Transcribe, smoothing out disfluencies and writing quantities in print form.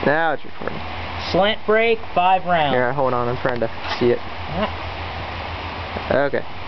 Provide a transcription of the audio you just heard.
Now it's recording. Slant brake, 5 rounds. Here, hold on, I'm trying to see it. Okay.